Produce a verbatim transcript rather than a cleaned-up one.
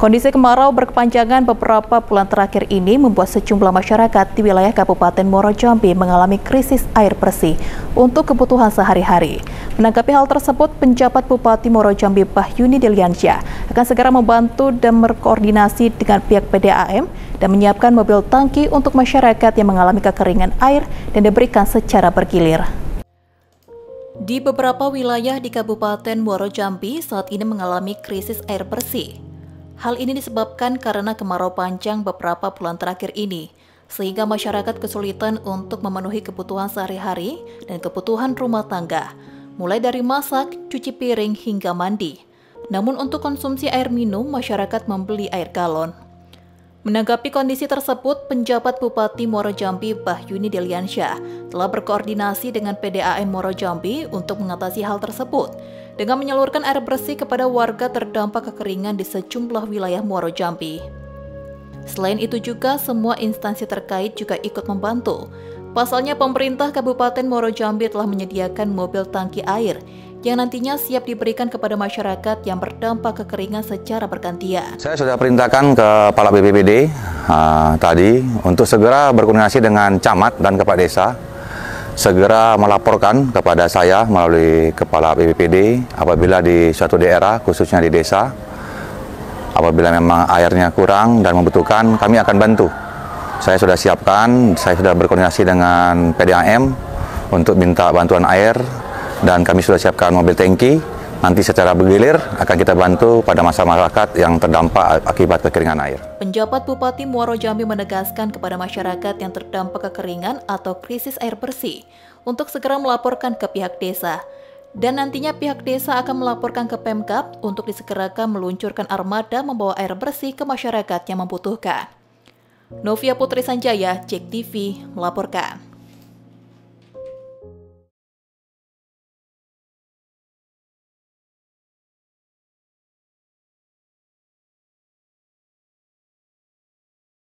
Kondisi kemarau berkepanjangan beberapa bulan terakhir ini membuat sejumlah masyarakat di wilayah Kabupaten Muaro Jambi mengalami krisis air bersih untuk kebutuhan sehari-hari. Menanggapi hal tersebut, penjabat Bupati Muaro Jambi Bahyuni Deliansyah akan segera membantu dan berkoordinasi dengan pihak P D A M dan menyiapkan mobil tangki untuk masyarakat yang mengalami kekeringan air dan diberikan secara bergilir. Di beberapa wilayah di Kabupaten Muaro Jambi saat ini mengalami krisis air bersih. Hal ini disebabkan karena kemarau panjang beberapa bulan terakhir ini, sehingga masyarakat kesulitan untuk memenuhi kebutuhan sehari-hari dan kebutuhan rumah tangga, mulai dari masak, cuci piring, hingga mandi. Namun untuk konsumsi air minum, masyarakat membeli air galon. Menanggapi kondisi tersebut, penjabat Bupati Muaro Jambi Bahyuni Deliansyah telah berkoordinasi dengan P D A M Muaro Jambi untuk mengatasi hal tersebut dengan menyalurkan air bersih kepada warga terdampak kekeringan di sejumlah wilayah Muaro Jambi. Selain itu juga semua instansi terkait juga ikut membantu. Pasalnya pemerintah Kabupaten Muaro Jambi telah menyediakan mobil tangki air yang nantinya siap diberikan kepada masyarakat yang berdampak kekeringan secara bergantian. Saya sudah perintahkan ke Kepala B P B D uh, tadi untuk segera berkoordinasi dengan camat dan kepala desa, segera melaporkan kepada saya melalui Kepala B P B D apabila di suatu daerah, khususnya di desa, apabila memang airnya kurang dan membutuhkan, kami akan bantu. Saya sudah siapkan, saya sudah berkoordinasi dengan P D A M untuk minta bantuan air, dan kami sudah siapkan mobil tangki. Nanti secara bergilir akan kita bantu pada masyarakat yang terdampak akibat kekeringan air. Penjabat Bupati Muaro Jambi menegaskan kepada masyarakat yang terdampak kekeringan atau krisis air bersih untuk segera melaporkan ke pihak desa. Dan nantinya pihak desa akan melaporkan ke Pemkab untuk disegerakan meluncurkan armada membawa air bersih ke masyarakat yang membutuhkan. Novia Putri Sanjaya, Jek T V, melaporkan.